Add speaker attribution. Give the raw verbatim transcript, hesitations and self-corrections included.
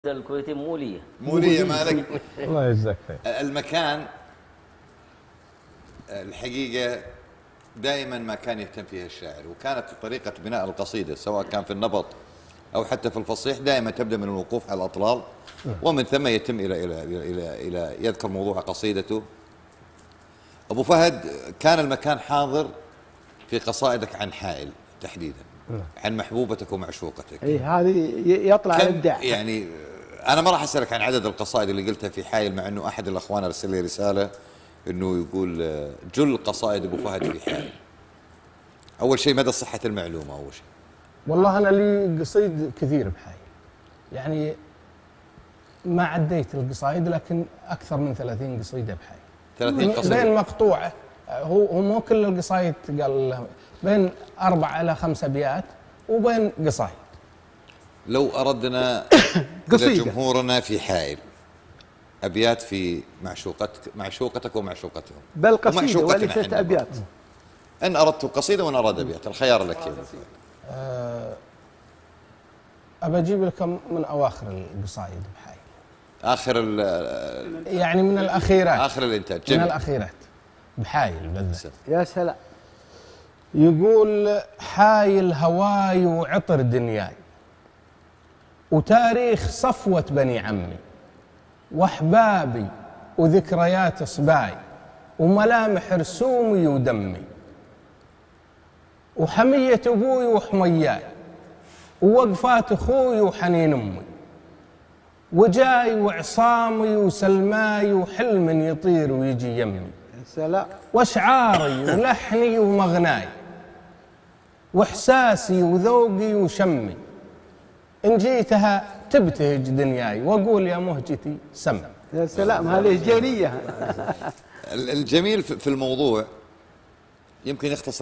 Speaker 1: الكويتي مولية
Speaker 2: مولية مالك.
Speaker 3: الله يجزاك خير.
Speaker 2: المكان الحقيقة دائما ما كان يهتم فيها الشاعر، وكانت طريقة بناء القصيدة سواء كان في النبط أو حتى في الفصيح دائما تبدأ من الوقوف على الأطلال، ومن ثم يتم إلى إلى إلى إلى, إلى يذكر موضوع قصيدته. أبو فهد كان المكان حاضر في قصائدك عن حائل تحديدا، عن محبوبتك ومعشوقتك.
Speaker 4: اي هذه يطلع الابداع.
Speaker 2: يعني انا ما راح اسالك عن عدد القصائد اللي قلتها في حائل، مع انه احد الاخوان ارسل لي رساله انه يقول جل قصائد ابو فهد في حائل. اول شيء مدى صحه المعلومه اول شيء؟
Speaker 3: والله انا لي قصيد كثير بحائل، يعني ما عديت القصائد لكن اكثر من ثلاثين قصيده بحائل.
Speaker 2: ثلاثين قصيده
Speaker 3: بين مقطوعه، هو هو مو كل القصائد قال، بين اربع الى خمس ابيات وبين قصائد.
Speaker 2: لو اردنا جمهورنا في حائل ابيات في معشوقتك معشوقتك ومعشوقتهم،
Speaker 4: بل قصيده وليست ابيات.
Speaker 2: ان اردت قصيده وان اراد ابيات، الخيار لك يا
Speaker 3: أه ابى اجيب لك من اواخر القصائد بحائل.
Speaker 2: اخر
Speaker 3: يعني من الاخيرات،
Speaker 2: اخر الانتاج. جميل.
Speaker 3: من الاخيرات بحائل بالذات.
Speaker 4: يا سلام.
Speaker 3: يقول: حايل هواي وعطر دنياي، وتاريخ صفوة بني عمي، واحبابي وذكريات صباي، وملامح رسومي ودمي، وحمية ابوي وحمياي، ووقفات اخوي وحنين امي، وجاي وعصامي وسلماي، وحلم يطير ويجي يمي.
Speaker 4: يا سلام.
Speaker 3: واشعاري ولحني ومغناي، واحساسي وذوقي وشمي، إن جيتها تبتهج دنياي، وأقول يا مهجتي سم.
Speaker 4: يا سلام، هذه هجينية.
Speaker 2: الجميل في الموضوع يمكن يختصر